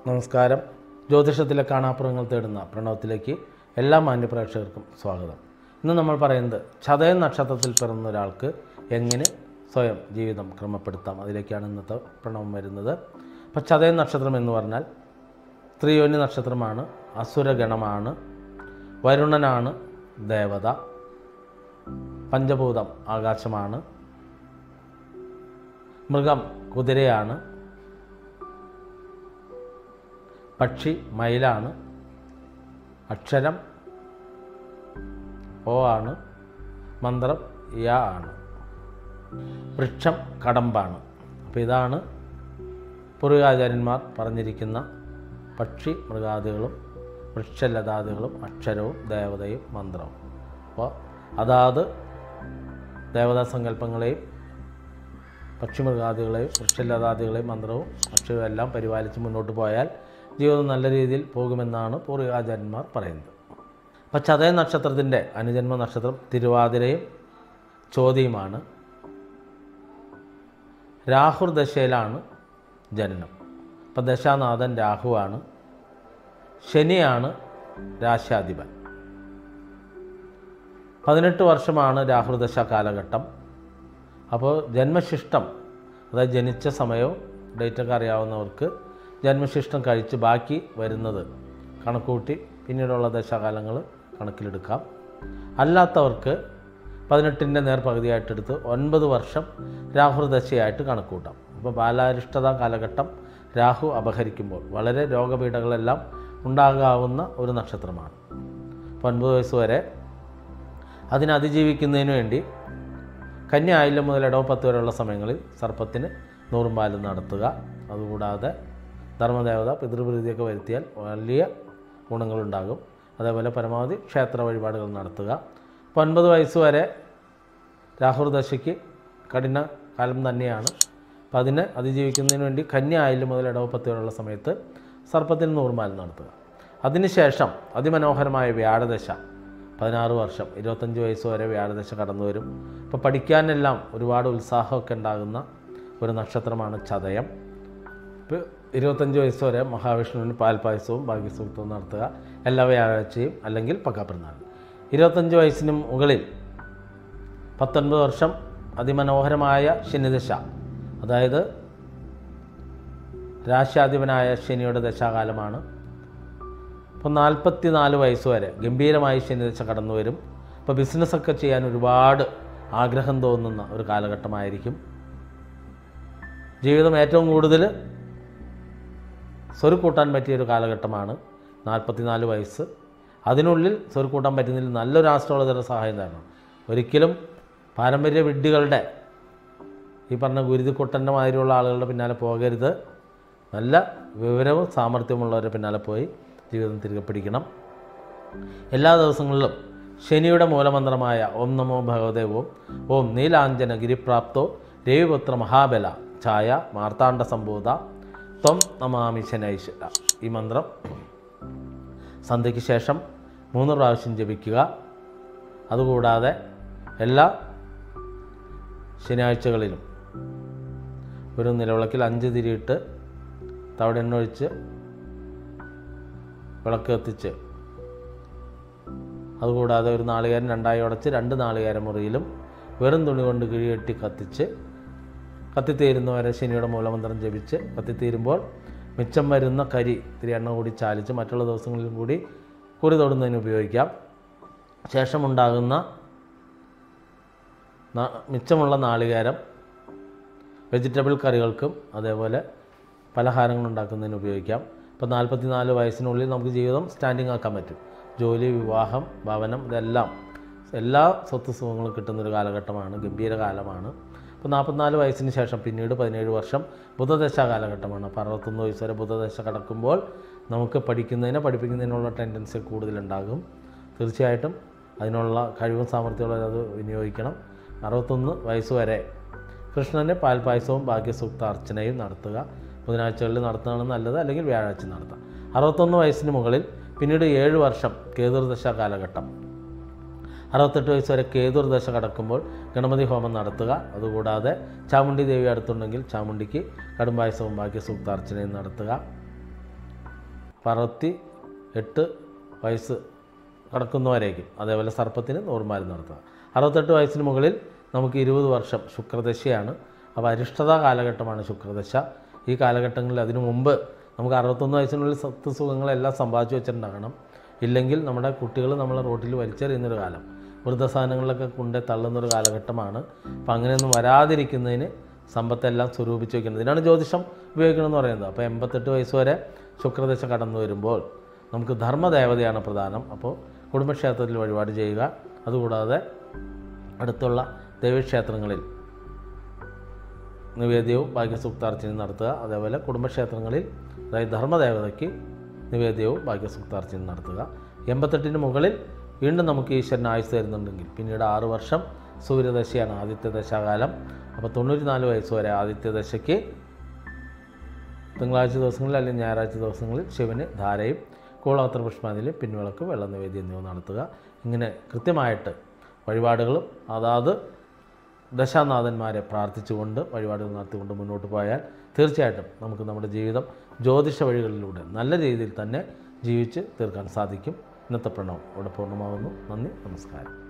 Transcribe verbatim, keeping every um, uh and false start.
നമസ്കാരം. ജ്യോതിഷത്തിലെ കാണാപ്പുറങ്ങൾ തേടുന്ന പ്രണവത്തിലേക്ക് എല്ലാ മാന്യപ്രേക്ഷകർക്കും സ്വാഗതം. ഇന്ന് നമ്മൾ പറയുന്നത് ചതയം നക്ഷത്രത്തിൽ പിറന്ന ഒരാൾക്ക് എങ്ങനെ സ്വയം ജീവിതം ക്രമപ്പെടുത്താം, അതിലേക്കാണ് ഇന്നത്തെ പ്രണവം വരുന്നത്. അപ്പോൾ ചതയം നക്ഷത്രം എന്ന് പറഞ്ഞാൽ ത്രിയോനി നക്ഷത്രമാണ്, അസുരഗണമാണ്, വരുണനാണ് ദേവത, പഞ്ചഭൂതം ആകാശമാണ്, മൃഗം കുതിരയാണ്, പക്ഷി മയിലാണ്, അക്ഷരം ഓ ആണ്, മന്ത്രം യ ആണ്, വൃക്ഷം കടമ്പാണ്. അപ്പോൾ ഇതാണ് പൂർവികാചാര്യന്മാർ പറഞ്ഞിരിക്കുന്ന പക്ഷി മൃഗാദികളും വൃക്ഷലതാദികളും അക്ഷരവും ദേവതയും മന്ത്രവും. അപ്പോൾ അതാത് ദേവതാ സങ്കല്പങ്ങളെയും പക്ഷിമൃഗാദികളെയും വൃക്ഷലതാദികളെയും മന്ത്രവും അക്ഷരവും എല്ലാം പരിപാലിച്ച് മുന്നോട്ട് പോയാൽ ജീവിതം നല്ല രീതിയിൽ പോകുമെന്നാണ് പൂർവികാചാര്യന്മാർ പറയുന്നത്. അപ്പോൾ ചതയ നക്ഷത്രത്തിൻ്റെ അനുജന്മ നക്ഷത്രം തിരുവാതിരയും ചോതിയുമാണ്. രാഹുർ ദശയിലാണ് ജനനം. അപ്പോൾ ദശാനാഥൻ രാഹുവാണ്, ശനിയാണ് രാശ്യാധിപൻ. പതിനെട്ട് വർഷമാണ് രാഹുർദശ കാലഘട്ടം. അപ്പോൾ ജന്മശിഷ്ടം, അതായത് ജനിച്ച സമയവും ഡേറ്റൊക്കെ അറിയാവുന്നവർക്ക് ജന്മശിഷ്ടം കഴിച്ച് ബാക്കി വരുന്നത് കണക്കൂട്ടി പിന്നീടുള്ള ദശാകാലങ്ങൾ കണക്കിലെടുക്കാം. അല്ലാത്തവർക്ക് പതിനെട്ടിൻ്റെ നേർപകുതിയായിട്ടെടുത്ത് ഒൻപത് വർഷം രാഹുർദശയായിട്ട് കണക്കൂട്ടാം. അപ്പോൾ ബാലാരിഷ്ടത കാലഘട്ടം രാഹു അപഹരിക്കുമ്പോൾ വളരെ രോഗപീഠകളെല്ലാം ഉണ്ടാകാവുന്ന ഒരു നക്ഷത്രമാണ്. അപ്പോൾ ഒൻപത് വയസ്സ് വരെ അതിനെ അതിജീവിക്കുന്നതിന് വേണ്ടി കന്യ ആയില്യം മുതൽ ഇടവ പത്ത് വരെയുള്ള സമയങ്ങളിൽ സർപ്പത്തിന് നൂറും പാലും നടത്തുക. അതുകൂടാതെ ധർമ്മദേവത പിതൃപ്രീതിയൊക്കെ വരുത്തിയാൽ വലിയ ഗുണങ്ങളുണ്ടാകും. അതേപോലെ പരമാവധി ക്ഷേത്ര വഴിപാടുകൾ നടത്തുക. അപ്പോൾ ഒൻപത് വയസ്സ് വരെ രാഹുർദശയ്ക്ക് കഠിന കാലം തന്നെയാണ്. അപ്പോൾ അതിനെ അതിജീവിക്കുന്നതിന് വേണ്ടി കന്യ ആയില്യം മുതൽ ഇടവ പത്ത് വരെയുള്ള സമയത്ത് സർപ്പത്തിന് നൂറുമാലം നടത്തുക. അതിനുശേഷം അതിമനോഹരമായ വ്യാഴദശ പതിനാറ് വർഷം ഇരുപത്തഞ്ച് വയസ്സ് വരെ വ്യാഴദശ കടന്നു വരും. അപ്പോൾ പഠിക്കാനെല്ലാം ഒരുപാട് ഉത്സാഹമൊക്കെ ഉണ്ടാകുന്ന ഒരു നക്ഷത്രമാണ് ചതയം. ഇപ്പോൾ ഇരുപത്തഞ്ച് വയസ്സ് വരെ മഹാവിഷ്ണുവിന് പാൽപ്പായസവും ഭാഗ്യസൂക്തവും നടത്തുക, എല്ലാ വ്യാഴാഴ്ചയും അല്ലെങ്കിൽ പക്കാപ്പിറന്നാൾ. ഇരുപത്തഞ്ച് വയസ്സിന് മുകളിൽ പത്തൊൻപത് വർഷം അതിമനോഹരമായ ശനിദശ, അതായത് രാശ്യാധിപനായ ശനിയുടെ ദശാകാലമാണ്. അപ്പോൾ നാൽപ്പത്തി നാല് വയസ്സ് വരെ ഗംഭീരമായി ശനിദശ കടന്നു വരും. അപ്പോൾ ബിസിനസ്സൊക്കെ ചെയ്യാൻ ഒരുപാട് ആഗ്രഹം തോന്നുന്ന ഒരു കാലഘട്ടമായിരിക്കും. ജീവിതം ഏറ്റവും കൂടുതൽ സ്വരുക്കൂട്ടാൻ പറ്റിയൊരു കാലഘട്ടമാണ് നാൽപ്പത്തി നാല് വയസ്സ്. അതിനുള്ളിൽ സ്വരുക്കൂട്ടാൻ പറ്റുന്നതിൽ നല്ലൊരു ആസ്ട്രോളജറുടെ സഹായം തരണം. ഒരിക്കലും പാരമ്പര്യ വിഡ്ഢികളുടെ ഈ പറഞ്ഞ ഗുരുതിക്കുട്ടൻ്റെ മാതിരിയുള്ള ആളുകളുടെ പിന്നാലെ പോകരുത്. നല്ല വിവരവും സാമർഥ്യമുള്ളവരുടെ പിന്നാലെ പോയി ജീവിതം തിരികെ പിടിക്കണം. എല്ലാ ദിവസങ്ങളിലും ശനിയുടെ മൂലമന്ത്രമായ ഓം നമോ ഭഗവതേ ഓം ഓം നീലാഞ്ജന ഗിരിപ്രാപ്തോ രവിപുത്ര മഹാബല ഛായ മാർത്താണ്ഡ സംഭൂത ത്വം നമാമി ശനൈശ്വര, ഈ മന്ത്രം സന്ധ്യയ്ക്ക് ശേഷം മൂന്ന് പ്രാവശ്യം ജപിക്കുക. അതുകൂടാതെ എല്ലാ ശനിയാഴ്ചകളിലും ഒരു നിലവിളക്കിൽ അഞ്ച് തിരിയിട്ട് തവിട് എണ്ണ ഒഴിച്ച് വിളക്ക് കത്തിച്ച്, അതുകൂടാതെ ഒരു നാളികേരം രണ്ടായി ഉടച്ച് രണ്ട് നാളികേരം മുറിയിലും വെറും തുണി കൊണ്ട് കിഴികെട്ടി കത്തിച്ച് കത്തിത്തീരുന്നവരെ ശനിയുടെ മൂലമന്ത്രം ജപിച്ച് കത്തിത്തീരുമ്പോൾ മിച്ചം വരുന്ന കരി ഇത്തിരി എണ്ണ കൂടി ചാലിച്ച് മറ്റുള്ള ദിവസങ്ങളിലും കൂടി കുറി തൊടുന്നതിന് ഉപയോഗിക്കാം. ശേഷമുണ്ടാകുന്ന മിച്ചമുള്ള നാളികേരം വെജിറ്റബിൾ കറികൾക്കും അതേപോലെ പലഹാരങ്ങൾ ഉണ്ടാക്കുന്നതിന് ഉപയോഗിക്കാം. ഇപ്പോൾ നാൽപ്പത്തി നാല് വയസ്സിനുള്ളിൽ നമുക്ക് ജീവിതം സ്റ്റാൻഡിങ് ആക്കാൻ പറ്റും. ജോലി, വിവാഹം, ഭവനം, ഇതെല്ലാം എല്ലാ സ്വത്ത് സുഖങ്ങളും കിട്ടുന്നൊരു കാലഘട്ടമാണ്, ഗംഭീര കാലമാണ്. അപ്പോൾ നാൽപ്പത്തിനാല് വയസ്സിന് ശേഷം പിന്നീട് പതിനേഴ് വർഷം ബുധദശ കാലഘട്ടമാണ്. അപ്പോൾ അറുപത്തൊന്ന് വയസ്സ് വരെ ബുധദശ കടക്കുമ്പോൾ നമുക്ക് പഠിക്കുന്നതിനെ പഠിപ്പിക്കുന്നതിനുള്ള ടെൻഡൻസി കൂടുതലുണ്ടാകും. തീർച്ചയായിട്ടും അതിനുള്ള കഴിവും സാമർഥ്യമുള്ള അത് വിനിയോഗിക്കണം. അറുപത്തൊന്ന് വയസ്സ് വരെ കൃഷ്ണന് പാൽപ്പായസവും ഭാഗ്യസൂക്ത അർച്ചനയും നടത്തുക. ബുധനാഴ്ചകളിൽ നടത്തുന്നതാണ് നല്ലത്, അല്ലെങ്കിൽ വ്യാഴാഴ്ച നടത്താം. അറുപത്തൊന്ന് വയസ്സിന് മുകളിൽ പിന്നീട് ഏഴ് വർഷം കേതുർദശ കാലഘട്ടം. അറുപത്തെട്ട് വയസ്സ് വരെ കേതുർദശ കടക്കുമ്പോൾ ഗണപതി ഹോമം നടത്തുക. അതുകൂടാതെ ചാമുണ്ഡി ദേവി അടുത്തുണ്ടെങ്കിൽ ചാമുണ്ടിക്ക് കടുംപായസവും ഭാഗ്യസൂക്താർച്ചനയും നടത്തുക. അപ്പോൾ അറുപത്തി എട്ട് വയസ്സ് കടക്കുന്നവരേക്കും. അതേപോലെ സർപ്പത്തിന് നൂറുമാരി നടത്തുക. അറുപത്തെട്ട് വയസ്സിന് മുകളിൽ നമുക്ക് ഇരുപത് വർഷം ശുക്രദശയാണ്. അപ്പോൾ അരിഷ്ടത കാലഘട്ടമാണ് ശുക്രദശ. ഈ കാലഘട്ടങ്ങളിൽ അതിനു മുമ്പ് നമുക്ക് അറുപത്തൊന്ന് വയസ്സിനുള്ളിൽ സത്ത് സുഖങ്ങളെല്ലാം സമ്പാദിച്ചു വെച്ചിട്ടുണ്ടാകണം. ഇല്ലെങ്കിൽ നമ്മുടെ കുട്ടികൾ നമ്മളെ റോട്ടിൽ വലിച്ചെറിയുന്നൊരു കാലം, വൃദ്ധസാധനങ്ങളിലൊക്കെ കൊണ്ടേ തള്ളുന്നൊരു കാലഘട്ടമാണ്. അപ്പം അങ്ങനെയൊന്നും വരാതിരിക്കുന്നതിന് സമ്പത്തെല്ലാം സ്വരൂപിച്ച് വയ്ക്കുന്നത്. ഇതിനാണ് ജ്യോതിഷം ഉപയോഗിക്കണമെന്ന് പറയുന്നത്. അപ്പോൾ എൺപത്തെട്ട് വയസ്സ് വരെ ശുക്രദശ കടന്നു വരുമ്പോൾ നമുക്ക് ധർമ്മദേവതയാണ് പ്രധാനം. അപ്പോൾ കുടുംബക്ഷേത്രത്തിൽ വഴിപാട് ചെയ്യുക. അതുകൂടാതെ അടുത്തുള്ള ദേവീക്ഷേത്രങ്ങളിൽ നിവേദ്യവും ഭാഗ്യസൂക്താർച്ചനയും നടത്തുക. അതേപോലെ കുടുംബക്ഷേത്രങ്ങളിൽ അതായത് ധർമ്മദേവതയ്ക്ക് നിവേദ്യവും ഭാഗ്യസൂക്താർച്ചനയും നടത്തുക. എൺപത്തെട്ടിന് മുകളിൽ വീണ്ടും നമുക്ക് ഈശ്വരൻ ആയുസ് തരുന്നുണ്ടെങ്കിൽ പിന്നീട് ആറ് വർഷം സൂര്യദശയാണ് ആദിത്യ ദശാകാലം. അപ്പോൾ തൊണ്ണൂറ്റി നാല് വയസ്സ് വരെ ആദിത്യ ദശയ്ക്ക് തിങ്കളാഴ്ച ദിവസങ്ങളിൽ അല്ലെങ്കിൽ ഞായറാഴ്ച ദിവസങ്ങളിൽ ശിവന് ധാരയും കൂളാത്ര പുഷ്പാഞ്ജലി, പിൻവിളക്ക്, വെള്ള നിവേദ്യം എന്നിവ നടത്തുക. ഇങ്ങനെ കൃത്യമായിട്ട് വഴിപാടുകളും അതാത് ദശാനാഥന്മാരെ പ്രാർത്ഥിച്ചുകൊണ്ട് വഴിപാടുകൾ നടത്തിക്കൊണ്ട് മുന്നോട്ട് പോയാൽ തീർച്ചയായിട്ടും നമുക്ക് നമ്മുടെ ജീവിതം ജ്യോതിഷ വഴികളിലൂടെ നല്ല രീതിയിൽ തന്നെ ജീവിച്ച് തീർക്കാൻ സാധിക്കും. ഇന്നത്തെ പ്രണവം ഇവിടെ പൂർണ്ണമാകുന്നു. നന്ദി, നമസ്കാരം.